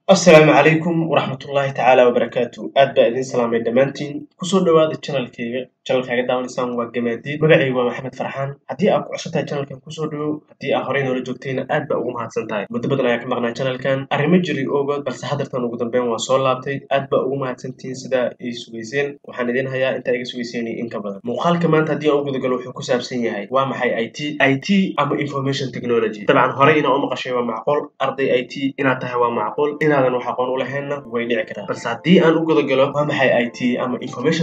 السلام عليكم ورحمة الله تعالى وبركاته أدبا إذن سلامي دمانتين كسو دواد channel داونيسان وجمادي مقعي ومحمد فرحان هدي أكو عشرتها channel كان كسو دو هدي آخرين ولا جوجتين أدبا ومهات سنتاي مدبدنا ياك مقنا channel كان أرمجري أوغد بس حضرتان وقدن بين وصول لابتي أدبا ومهات سنتين سدا إيسويسين وحاندين هيا إنتا إيسويسيني إنكا بدن مقال كمان هدي أوغد قلو حكو سابسين يهي ومحي IT أما information technology طبعا هورينا أو مقاشي ومعقول أرضي IT إنا تهوى معقول إنا هذا وحقون ولهنا ويدعي كذا بس عدي أنا أقول جلو ما محي IT أما information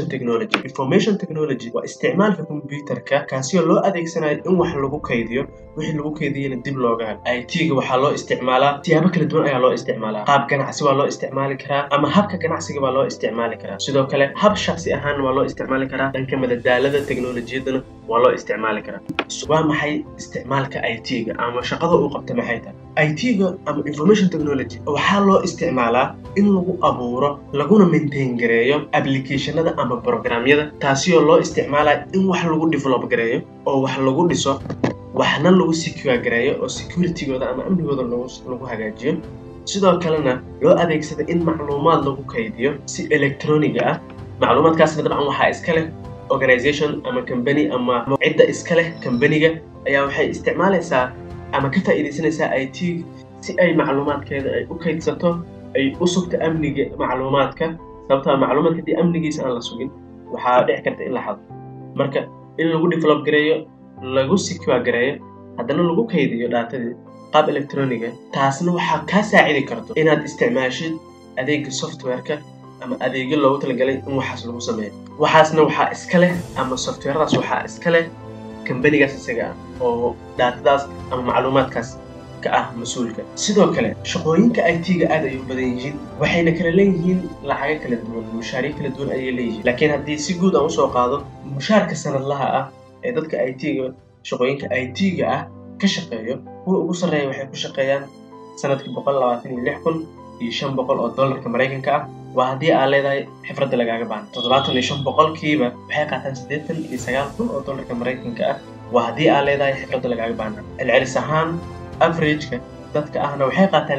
technology واستعمال في الكمبيوتر كاسيو لو أديك سنة إن وحلو كيديو وحلو كيديو الدب لوجان IT وحلو استعماله تيابا كل دون أي لو استعماله قاب كان عسوا لو استعمال كرا أما هب كان عسى لو استعمال كرا سيدو كله هب شخصي أهان ولو استعمال كرا لأن كم الدالة التكنولوجيا دنا ولو استعمال كرا سواء محي استعمال IT أما شقده وقبت محيته IT أما information technology وحلو استعماله إن لو أبوره لقونا maintain جريء application هذا أما program هذا تاسيو لو استعماله إن وحلو develop جريء أو وحلو ديسو وحنا لو secure جريء أو security هذا أما أمن هذا لو هجاجيم سيدا كلنا لو أديك سيدا إن معلومات لو كيديو سي إلكترونية معلومات كاسمة طبعا وحا إسكاله organization أما company أما عدة إسكاله company أيا وحي استعماله سا أما كيف إذا سنة IT سي أي معلومات كذا أي أوكي تسطو أي أسقط أمني معلوماتك سبتها معلوماتك دي أمني سأنا لسوقين وحادي حكرت إلا حظ مركا إن لو ديفلوب جريه لو سكوا جريه هذا لو كيديو داتا قاب إلكترونية تاسنا وحا كاساعدي كرتو إن هاد استعماشي أديك السوفت ويرك أما أديك لو تلقالي وحاس لو سمين وحاسنا وحا إسكاله أما السوفت وير داس وحا إسكاله كمباني قاس السجاء أو داتا داس أما معلومات كاس مسؤولك سيدو كله شقوين كأيتي قاعد يبدينجين وحين كلالين لعيا كلا دون مشاريع كلا دون أي ليه لكن هدي سيجود أو سوق هذا مشاركة سنة لها ضد كأيتي شقوين كأيتي كشقية هو وصل رأي وحين كشقيان سنة كبقول لواتين اللي يحكون يشم بقول $1 كأمريكان كأ وهدي على ذا حفرة دلقة جبان تطلعتهم يشم بقول كيبة بحقيقة تنسدتن يسجل $1 كأمريكان كأ وهدي على ذا حفرة دلقة جبان العرسان average dadka ahna waxay qaataan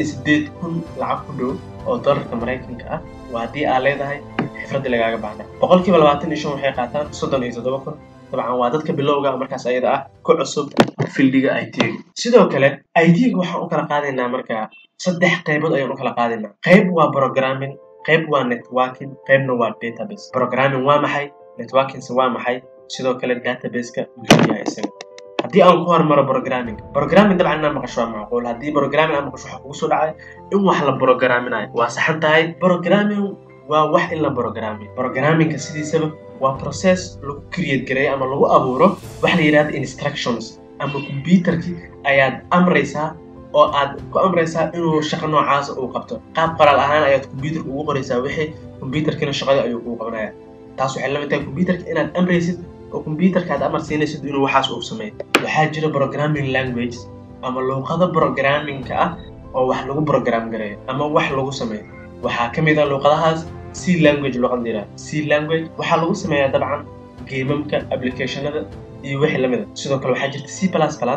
68 kun lacag ku dhow oo dollarka Mareykanka ah waadii aad leedahay xifrada lagaaga baahna boqolkiiba 25 waxay qaataan 37 kun طبعا waa dadka bilowga markaas ayada ah ku cusub fieldiga IT sidoo kale IT waxaan u kala qaadaynaa marka saddex qaybood ayaan u kala qaadaynaa qayb waa programming qayb waa networking qaybna waa database programming waa maxay networking waa maxay sidoo kale database-ka muhiim yahay isaga هدي أنكوار مرة programming طبعا أنا مقشوا معقول هدي programming أنا مقشوا حقوق سرعة إن واحد programming هاي واسحنت هاي programming وواحد إلا programming كسيدي سبب وprocess لو create جري أما لو أبوره واحد يراد instructions أما كمبيوتر كي أياد أمريسا أو أد كأمريسا إنه شغل نوع عاص أو قبته قاب قرا الآن أياد كمبيوتر وقريسا وحي كمبيوتر كنا شغال أيوه قبناه تاسو حلمة كمبيوتر كنا أمريسا وكمبيوتر كاد أمر سينيسد إنه وحاس أو سمين وحاجة programming language أما لغة programming أو واحد لغة program جريه أما واحد لغة سمين وحاكم إذا لغة هذا C language لغة ديرها C language واحد لغة سمين طبعا game application هذا يوحي لمده سيدو كل حاجة C++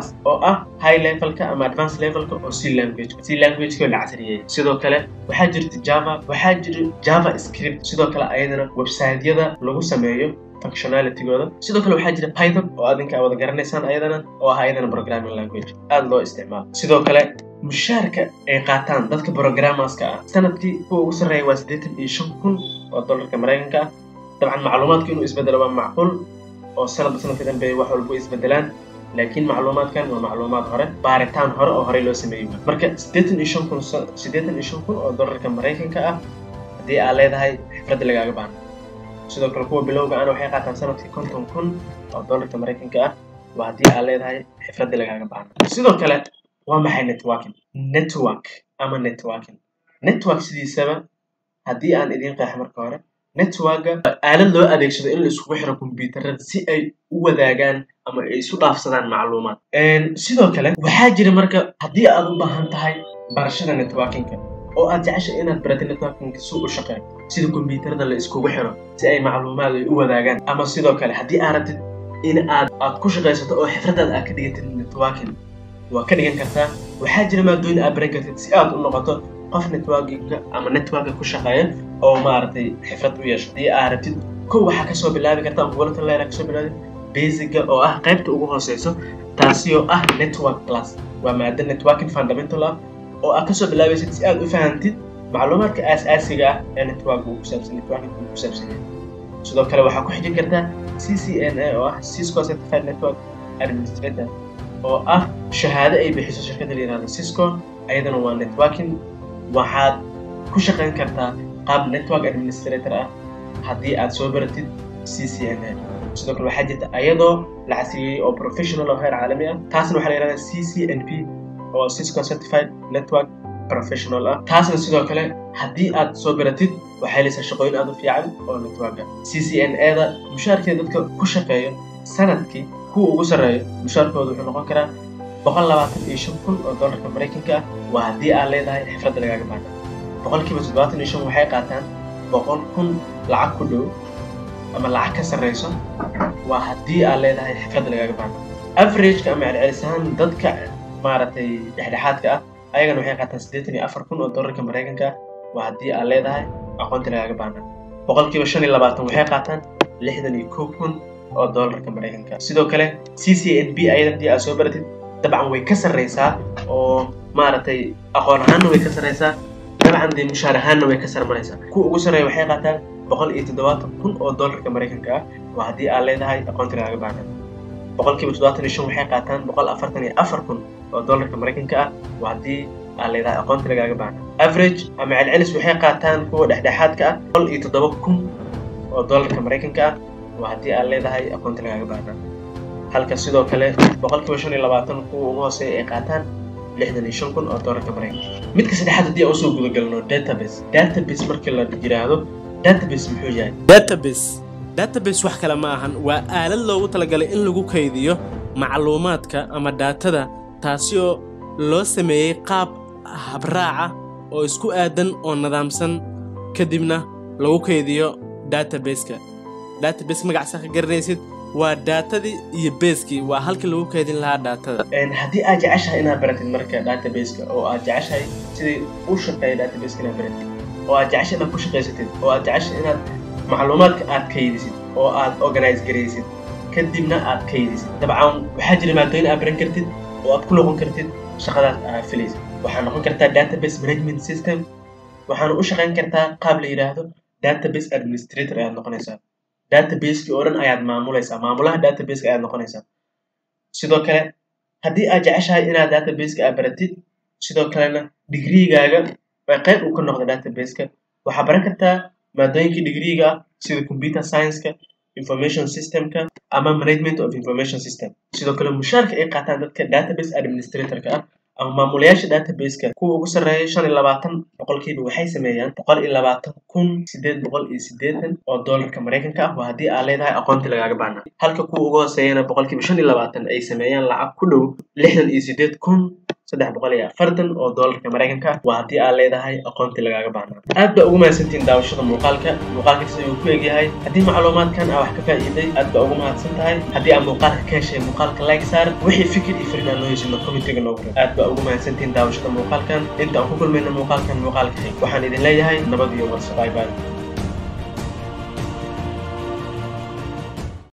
أو high level أما advanced level أو C language كل عصرية سيدو كله وحاجة Java script سيدو كله أيضا ويب سايت يدا لغة سمين functionality جوده سيدو كله حاجة Python أو أدنك أو ذكرنيسان أيضا أو أيضا programming language هذا له استعمال سيدو كله مشاركة قاتان ذاتك programmers سنة هو وصل رأي واسدتن يشوفون $1 كأمريكان طبعا معلومات كانوا يسبدلوا معقول أو سنة في ذنبي واحد لبوا يسبدلان لكن معلومات كان ومعلومات هراء بارتان هراء أو هراء لو سميوه مركز سدتن يشوفون $1 كأمريكان دي على هاي حفرة اللي جايبان sidoo kale kuwa bilowga aan waxay qaataan sanadkii 50 kun oo dollarka Mareykanka ah waadii aan leedahay xifrada lagaaga baahan sidoo kale waa maxay network sidiisaba hadii aan idin qeex marka hore network aalad loo adeegsado in la isku xiro kombiyuutarada si ay u wadaagaan ama ay isu dhaafsadaan macluumaad sidoo kale waxaa jira marka hadii aad u baahan tahay barashada networking oo aad jeceshay inaad barato networking si uu shaqeeyo sida kombiyuutarada la isku xiro si ay macluumaad ay u wadaagaan ama sidoo kale hadii aad rabtid in aad ku shaqeysato oo xifradaada aad ka dhigatid networking waa ka dhigan kartaa waxaa jira maadooyin aad baran kartid si aad u noqoto qof networking ama network ku shaqeeya oo maartay xirfad u yeesho hadii aad rabtid kow waxa ka soo bilaabi kartaa volunteer leeyahay ka soo bilaabi basic oo ah qaybta ugu hooseyso taasi oo ah network class waa maadada networking fundamental oo aad ka soo bilaabaysid si aad u fahantid macluumaadka aasaasiga ah ee network ku saabsan networking ku saabsan sidoo kale waxa ku xijin kartaa CCNA oo ah Cisco Certified Network Administrator oo ah shahaado ay bixiso shirkadda leeyahay Cisco ayadana waa networking waxaad ku shaqeyn kartaa qaab network administrator ah haddii aad soo baratid CCNA sidoo kale waxaa jirta ayadoo la casriyay oo professional oo heer caalami ah taasna waxa la yiraahdaa CCNP oo Cisco Certified Network Professional ah taasna sidoo kale haddii aad soo baratid waxay leedahay shaqooyin aad u fiican oo network ah CCNA-da mushaarkeeda dadka ku shaqeeya sanadkii kuwa ugu sareeyo mushaarkoodu wuxuu noqon karaa $125,000 Mareykanka ah waa haddii aad leedahay xirfad lagaaga baahan boqolkiiba 75 waxay qaataan 100,000 lacag ku dhow ama lacag ka sareyso waa haddii aad leedahay xirfad lagaaga baahan average ama celcelisahan dadka maartay dhexdhexaadka ah ayagana waxay qaataan $84,000 Mareykanka waa haddii aad leedahay aqoonta lagaaga baahan boqolkiiba 25 waxay qaataan $61,000 Mareykanka sidoo kale CCNB ayada haddii aad soo baratid dabcan way ka sareysaa oo maartay aqoon ahaan way ka sareysaa dabcan dee mushaar ahaan way ka sarmanaysaa kuwa ugu sareeya waxay qaataan $170,000 Mareykanka waa haddii aad leedahay aqoonta lagaaga baahan boqolkiiba 75 waxay qaataan $144,000 Mareykanka waa haddii aad leedahay aqoonta lagaaga baahan average ama celcelis waxay qaataan kuwa dhexdhexaadka ah $107,000 Mareykanka waa haddii aad leedahay aqoonta lagaaga baahan halka sidoo kale boqolkiiba 25 kuwa ugu hooseeya ay qaataan $65,000 Mareykanka midka saddexaad haddii aan soo guda galno database markii la yiraahdo database muxuu yahay database wax kale ma ahan waa aalad loogu talagalay in lagu kaydiyo macluumaadka ama daatada taasi oo loo sameeyay qaab habraaca oo isku aadan oo nidaamsan kadibna lagu kaydiyo database magaciisa ka garanaysid waa daatadii iyo base-kii waa halkii lagu kaydin lahaa daatada haddii aad jeceshahay inaad baratid marka database-ka oo aad jeceshahay sidii u shaqeeyo database-ka inaad baratid oo aad jeceshahay inaad ku shaqeysatid oo aad jeceshahay inaad macluumaadka aad kaydisid oo aad organize gareysid kadibna aad kaydisid dabcan waxaa jira maadooyin aad baran kartid oo aad ku noqon kartid shaqadaas aad filaysid waxaa noqon kartaa database management system waxaana u shaqeyn kartaa qaab la yiraahdo database administrator ayaad noqonaysaa database-kii oo dhan ayaad maamulaysaa maamulaha database-ka ayaad noqonaysaa sidoo kale haddii aad jeceshahay inaad database-ka aad baratid sidoo kalena digriigaaga waa qayb uu ka noqdo database-ka waxaa baran kartaa maadooyinkii digriiga ah sida computer science-ka information system-ka ama management of information system sidoo kale mushaarka ay qaataan dadka database administrator-ka ah ama maamulayaasha database-ka kuwa ugu sareeya 25% waxay sameeyaan $120,880 Mareykanka waa haddii aad leedahay aqoonta lagaaga baahan halka kuwa ugu hooseeyana 25% ay sameeyaan lacag ku dhow $68,340 Mareykanka waa haddii aad leedahay aqoonta lagaaga baahan aad baa ugu mahadsantiin daawashada muuqaalkiisa ayuu ku egyahay haddii macluumaadkan aad wax ka faa'iiday aad baa ugu mahadsan tahay haddii aad muuqaalka ka heshay muuqaalka like saar wixii fikir iyo fariin aad noo heshino commentiga noogu reeb aad baa ugu mahadsantiin daawashada muuqaalkan inta aan ku kulmayno muuqaalka waxaan idin leeyahay nabad iyo warso bye bye